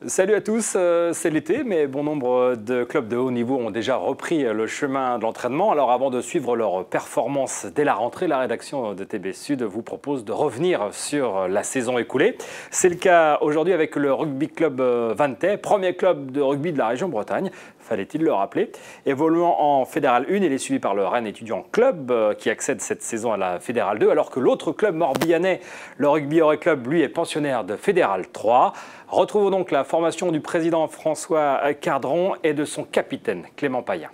Salut à tous, c'est l'été, mais bon nombre de clubs de haut niveau ont déjà repris le chemin de l'entraînement. Alors avant de suivre leurs performances dès la rentrée, la rédaction de TB Sud vous propose de revenir sur la saison écoulée. C'est le cas aujourd'hui avec le Rugby Club Vantais, premier club de rugby de la région Bretagne, fallait-il le rappeler. Évoluant en Fédéral 1, il est suivi par le Rennes Étudiant Club qui accède cette saison à la Fédéral 2, alors que l'autre club morbihanais, le Rugby Auray Club, lui est pensionnaire de Fédéral 3. Retrouvons donc la formation du président François Cardron et de son capitaine Clément Payen.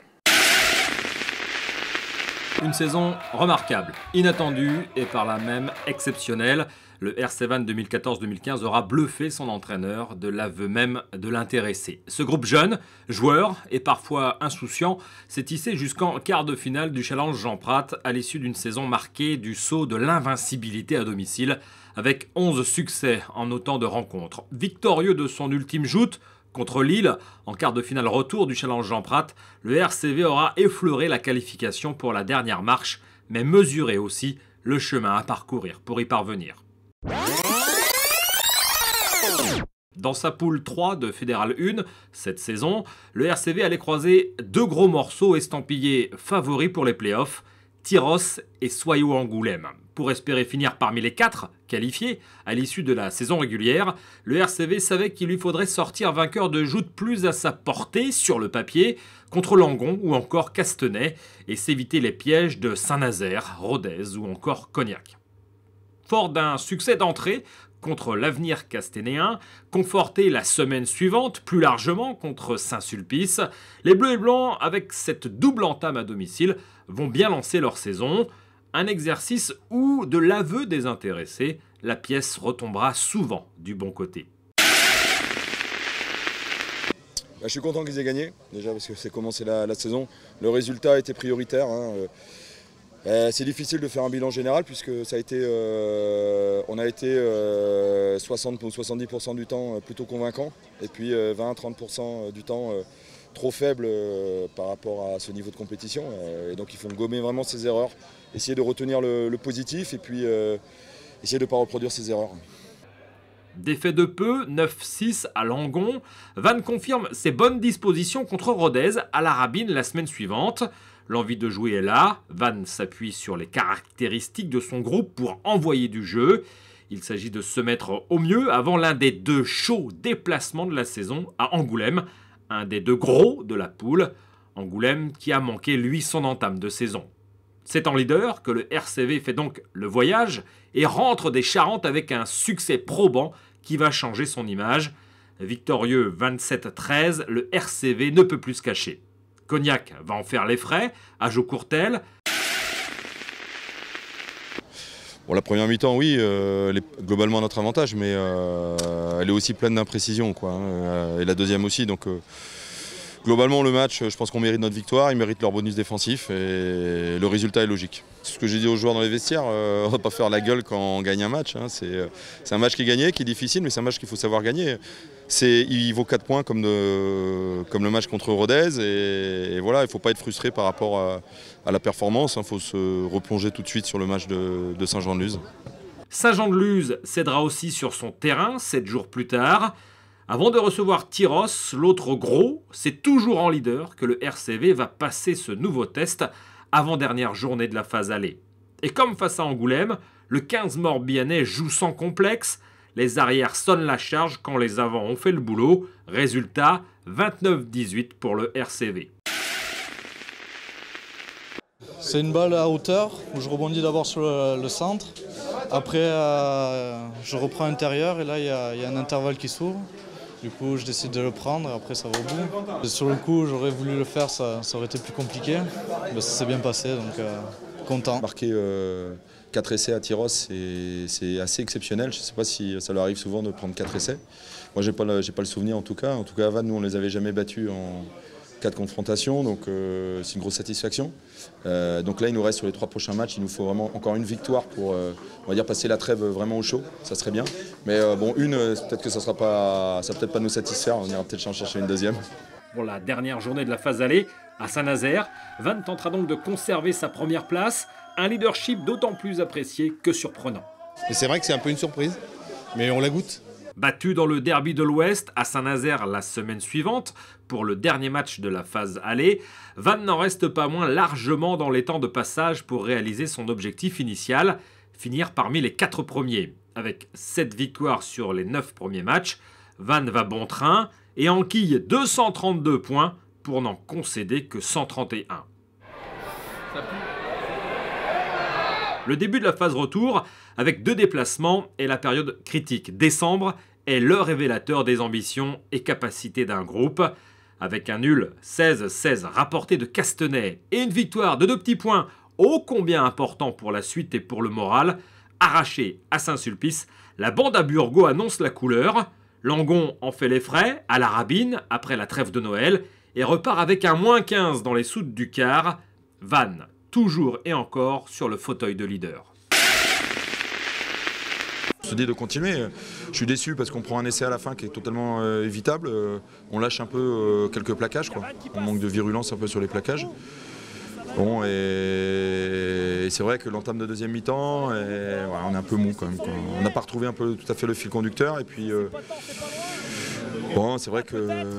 Une saison remarquable, inattendue et par là même exceptionnelle. Le RC Vannes 2014-2015 aura bluffé son entraîneur de l'aveu même de l'intéressé. Ce groupe jeune, joueur et parfois insouciant, s'est tissé jusqu'en quart de finale du Challenge Jean Prat à l'issue d'une saison marquée du sceau de l'invincibilité à domicile avec 11 succès en autant de rencontres. Victorieux de son ultime joute contre Lille, en quart de finale retour du Challenge Jean Prat, le RCV aura effleuré la qualification pour la dernière marche, mais mesuré aussi le chemin à parcourir pour y parvenir. Dans sa poule 3 de Fédéral 1, cette saison, le RCV allait croiser deux gros morceaux estampillés favoris pour les playoffs, Tyrosse et Soyaux Angoulême. Pour espérer finir parmi les 4 qualifiés à l'issue de la saison régulière, le RCV savait qu'il lui faudrait sortir vainqueur de joutes plus à sa portée sur le papier contre Langon ou encore Castenay et s'éviter les pièges de Saint-Nazaire, Rodez ou encore Cognac. Fort d'un succès d'entrée contre l'Avenir castenéen, conforté la semaine suivante plus largement contre Saint-Sulpice, les Bleus et Blancs, avec cette double entame à domicile, vont bien lancer leur saison. Un exercice où, de l'aveu des intéressés, la pièce retombera souvent du bon côté. Je suis content qu'ils aient gagné, déjà parce que c'est commencé la saison. Le résultat était prioritaire. C'est difficile de faire un bilan général puisque ça a été, on a été 60 ou 70% du temps plutôt convaincant et puis 20-30% du temps trop faible par rapport à ce niveau de compétition. Et donc il faut gommer vraiment ces erreurs, essayer de retenir le positif et puis essayer de ne pas reproduire ces erreurs. Défait de peu, 9-6 à Langon, Vannes confirme ses bonnes dispositions contre Rodez à la Rabine la semaine suivante. L'envie de jouer est là, Vannes s'appuie sur les caractéristiques de son groupe pour envoyer du jeu. Il s'agit de se mettre au mieux avant l'un des deux chauds déplacements de la saison à Angoulême, un des deux gros de la poule, Angoulême qui a manqué lui son entame de saison. C'est en leader que le RCV fait donc le voyage et rentre des Charentes avec un succès probant qui va changer son image. Victorieux 27-13, le RCV ne peut plus se cacher. Cognac va en faire les frais, à Jaucourtel. Bon, la première mi-temps, oui, elle est globalement à notre avantage, mais elle est aussi pleine d'imprécisions, et la deuxième aussi, donc globalement le match, je pense qu'on mérite notre victoire, ils méritent leur bonus défensif et le résultat est logique. C'est ce que j'ai dit aux joueurs dans les vestiaires, on ne va pas faire la gueule quand on gagne un match, c'est un match qui est gagné, qui est difficile, mais c'est un match qu'il faut savoir gagner. Il vaut 4 points comme le match contre Rodez et voilà, il ne faut pas être frustré par rapport à la performance, il faut se replonger tout de suite sur le match de Saint-Jean-de-Luz. Saint-Jean-de-Luz cédera aussi sur son terrain 7 jours plus tard. Avant de recevoir Tyrosse, l'autre gros, c'est toujours en leader que le RCV va passer ce nouveau test avant-dernière journée de la phase aller. Et comme face à Angoulême, le 15 morbihanais joue sans complexe. Les arrières sonnent la charge quand les avants ont fait le boulot. Résultat, 29-18 pour le RCV. C'est une balle à hauteur où je rebondis d'abord sur le centre. Après, je reprends intérieur et là, il y a un intervalle qui s'ouvre. Du coup, je décide de le prendre et après, ça va au bout. Sur le coup, j'aurais voulu le faire, ça aurait été plus compliqué. Mais ça s'est bien passé, donc content. Marquer 4 essais à Tyrosse, c'est assez exceptionnel. Je ne sais pas si ça leur arrive souvent de prendre 4 essais. Moi, j'ai pas le souvenir en tout cas. En tout cas, à Vannes, nous, on ne les avait jamais battus en 4 confrontations, donc c'est une grosse satisfaction. Donc là, il nous reste sur les 3 prochains matchs, il nous faut vraiment encore une victoire pour, on va dire, passer la trêve vraiment au chaud, ça serait bien. Mais bon, peut-être que ça va peut-être pas nous satisfaire, on ira peut-être en chercher une deuxième. Pour la dernière journée de la phase aller, à Saint-Nazaire, Vannes tentera donc de conserver sa première place, un leadership d'autant plus apprécié que surprenant. Et c'est vrai que c'est un peu une surprise, mais on la goûte. Battu dans le derby de l'Ouest à Saint-Nazaire la semaine suivante, pour le dernier match de la phase aller, Vannes n'en reste pas moins largement dans les temps de passage pour réaliser son objectif initial, finir parmi les 4 premiers. Avec 7 victoires sur les 9 premiers matchs, Vannes va bon train et enquille 232 points pour n'en concéder que 131. Le début de la phase retour, avec 2 déplacements, est la période critique. Décembre est le révélateur des ambitions et capacités d'un groupe. Avec un nul 16-16 rapporté de Castenay et une victoire de 2 petits points ô combien important pour la suite et pour le moral, arraché à Saint-Sulpice, la bande à Burgos annonce la couleur. Langon en fait les frais à la Rabine après la trêve de Noël et repart avec un -15 dans les soutes du quart. Vannes, toujours et encore sur le fauteuil de leader. On se dit de continuer. Je suis déçu parce qu'on prend un essai à la fin qui est totalement évitable. On lâche un peu quelques plaquages, quoi. On manque de virulence un peu sur les plaquages. Bon, et c'est vrai que l'entame de deuxième mi-temps, voilà, on est un peu mou quand même, quoi. On n'a pas retrouvé un peu tout à fait le fil conducteur. Et puis, bon, c'est vrai que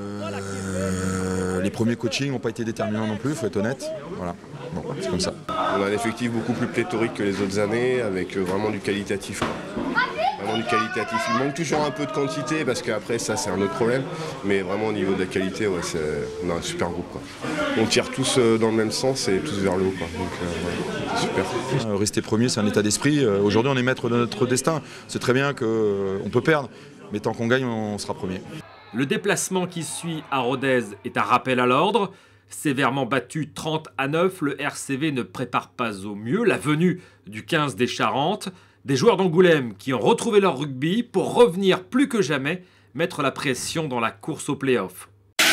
les premiers coachings n'ont pas été déterminants non plus, il faut être honnête. Voilà, bon, c'est comme ça. On a un effectif beaucoup plus pléthorique que les autres années, avec vraiment du qualitatif. Vraiment du qualitatif. Il manque toujours un peu de quantité, parce qu'après, ça, c'est un autre problème. Mais vraiment, au niveau de la qualité, ouais, on a un super groupe, quoi. On tire tous dans le même sens et tous vers le haut, quoi. Donc, ouais, c'est super. Rester premier, c'est un état d'esprit. Aujourd'hui, on est maître de notre destin. C'est très bien qu'on peut perdre, mais tant qu'on gagne, on sera premier. Le déplacement qui suit à Rodez est un rappel à l'ordre. Sévèrement battu 30-9, le RCV ne prépare pas au mieux la venue du 15 des Charentes. Des joueurs d'Angoulême qui ont retrouvé leur rugby pour revenir plus que jamais mettre la pression dans la course au play-off.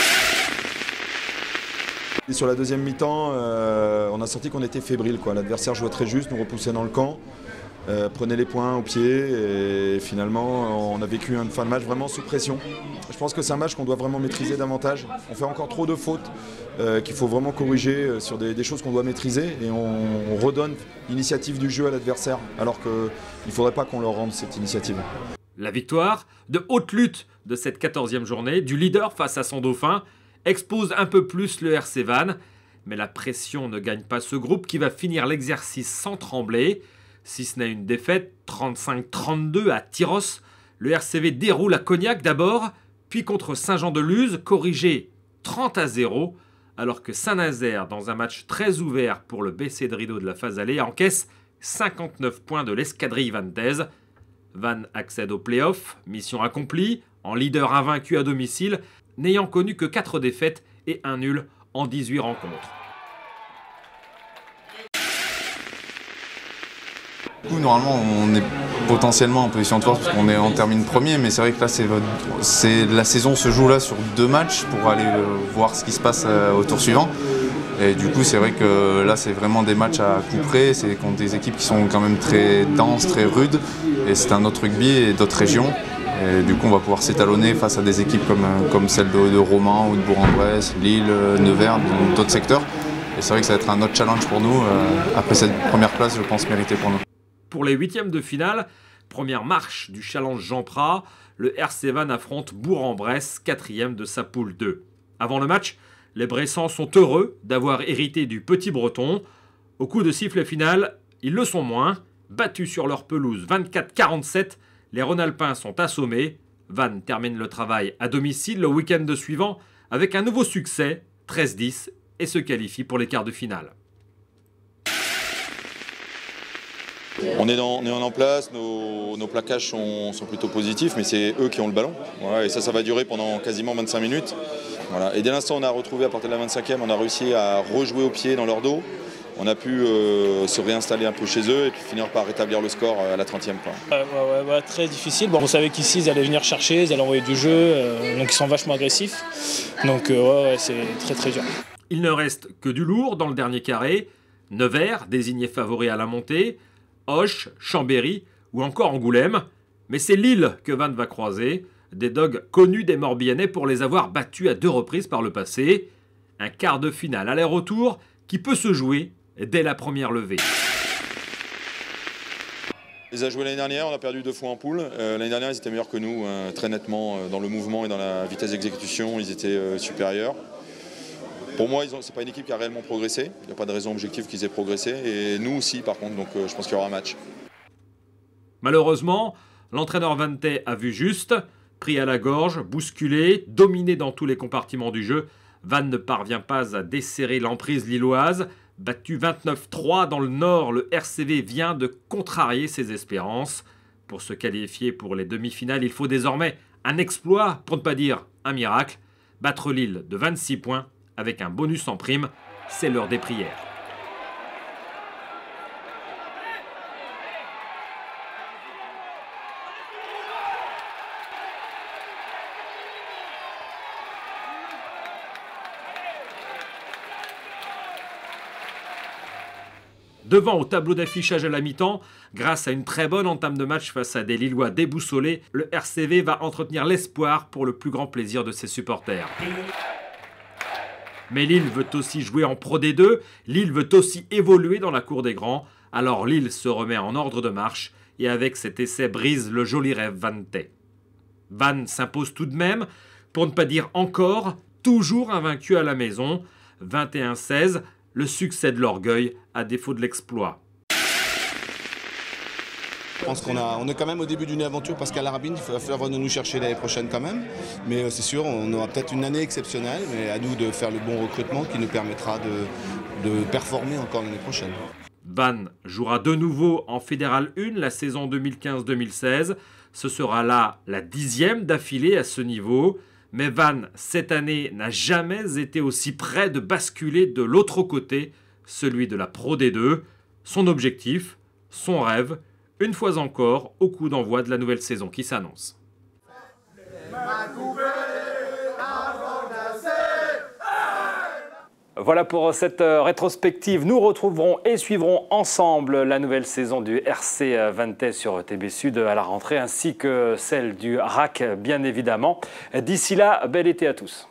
Et sur la deuxième mi-temps, on a senti qu'on était fébrile, quoi. L'adversaire jouait très juste, nous repoussait dans le camp. Prenait les points au pied et finalement on a vécu une fin de match vraiment sous pression. Je pense que c'est un match qu'on doit vraiment maîtriser davantage. On fait encore trop de fautes qu'il faut vraiment corriger sur des choses qu'on doit maîtriser et on redonne l'initiative du jeu à l'adversaire alors qu'il ne faudrait pas qu'on leur rende cette initiative. La victoire, de haute lutte de cette 14e journée, du leader face à son dauphin, expose un peu plus le RC Vannes. Mais la pression ne gagne pas ce groupe qui va finir l'exercice sans trembler. Si ce n'est une défaite, 35-32 à Tyrosse, le RCV déroule à Cognac d'abord, puis contre Saint-Jean-de-Luz, corrigé 30-0, alors que Saint-Nazaire, dans un match très ouvert pour le BC de Rideau de la phase aller, encaisse 59 points de l'escadrille vantaise. Vannes accède au play-off, mission accomplie, en leader invaincu à domicile, n'ayant connu que 4 défaites et un nul en 18 rencontres. Normalement, on est potentiellement en position de force parce qu'on termine premier, mais c'est vrai que là, la saison se joue là sur 2 matchs pour aller voir ce qui se passe au tour suivant. Et du coup, c'est vrai que là, c'est vraiment des matchs à coup près. C'est contre des équipes qui sont quand même très denses, très rudes. Et c'est un autre rugby et d'autres régions. Et du coup, on va pouvoir s'étalonner face à des équipes comme celle de Romans ou de Bourg-en-Bresse, Lille, Nevers, d'autres secteurs. Et c'est vrai que ça va être un autre challenge pour nous. Après cette première place, je pense, méritée pour nous. Pour les 8e de finale, première marche du challenge Jean Prat, le RC Vannes affronte Bourg-en-Bresse, 4e de sa poule 2. Avant le match, les Bressans sont heureux d'avoir hérité du petit Breton. Au coup de sifflet final, ils le sont moins. Battus sur leur pelouse 24-47, les Rhône-Alpins sont assommés. Vannes termine le travail à domicile le week-end suivant avec un nouveau succès, 13-10, et se qualifie pour les quarts de finale. On est en place, nos plaquages sont plutôt positifs, mais c'est eux qui ont le ballon. Voilà, et ça va durer pendant quasiment 25 minutes. Voilà. Et dès l'instant où on a retrouvé à partir de la 25e, on a réussi à rejouer au pied dans leur dos. On a pu se réinstaller un peu chez eux et puis finir par rétablir le score à la 30e. Ouais, très difficile. Bon, on savait qu'ici, ils allaient venir chercher, ils allaient envoyer du jeu, donc ils sont vachement agressifs. Donc ouais, c'est très très dur. Il ne reste que du lourd dans le dernier carré. Nevers, désigné favori à la montée, Auch, Chambéry ou encore Angoulême. Mais c'est Lille que Vannes va croiser. Des dogs connus des Morbihanais pour les avoir battus à 2 reprises par le passé. Un quart de finale aller-retour qui peut se jouer dès la première levée. On les a joués l'année dernière, on a perdu 2 fois en poule. L'année dernière, ils étaient meilleurs que nous, très nettement, dans le mouvement et dans la vitesse d'exécution, ils étaient supérieurs. Pour moi, ce n'est pas une équipe qui a réellement progressé. Il n'y a pas de raison objective qu'ils aient progressé. Et nous aussi, par contre, donc je pense qu'il y aura un match. Malheureusement, l'entraîneur Vante a vu juste. Pris à la gorge, bousculé, dominé dans tous les compartiments du jeu, Vannes ne parvient pas à desserrer l'emprise lilloise. Battu 29-3 dans le Nord, le RCV vient de contrarier ses espérances. Pour se qualifier pour les demi-finales, il faut désormais un exploit, pour ne pas dire un miracle. Battre Lille de 26 points avec un bonus en prime, c'est l'heure des prières. Devant au tableau d'affichage à la mi-temps, grâce à une très bonne entame de match face à des Lillois déboussolés, le RCV va entretenir l'espoir pour le plus grand plaisir de ses supporters. Mais Lille veut aussi jouer en Pro D2, Lille veut aussi évoluer dans la cour des grands, alors Lille se remet en ordre de marche et avec cet essai brise le joli rêve vantais. Vannes s'impose tout de même, pour ne pas dire encore, toujours invaincu à la maison, 21-16, le succès de l'orgueil à défaut de l'exploit. Je pense qu'on est quand même au début d'une aventure parce qu'à l'Arabine, il va falloir nous chercher l'année prochaine quand même. Mais c'est sûr, on aura peut-être une année exceptionnelle, mais à nous de faire le bon recrutement qui nous permettra de performer encore l'année prochaine. Vannes jouera de nouveau en Fédéral 1 la saison 2015-2016. Ce sera là la 10e d'affilée à ce niveau. Mais Vannes, cette année, n'a jamais été aussi près de basculer de l'autre côté, celui de la Pro D2. Son objectif, son rêve, une fois encore, au coup d'envoi de la nouvelle saison qui s'annonce. Voilà pour cette rétrospective. Nous retrouverons et suivrons ensemble la nouvelle saison du RC Vantais sur TB Sud à la rentrée, ainsi que celle du RAC, bien évidemment. D'ici là, bel été à tous.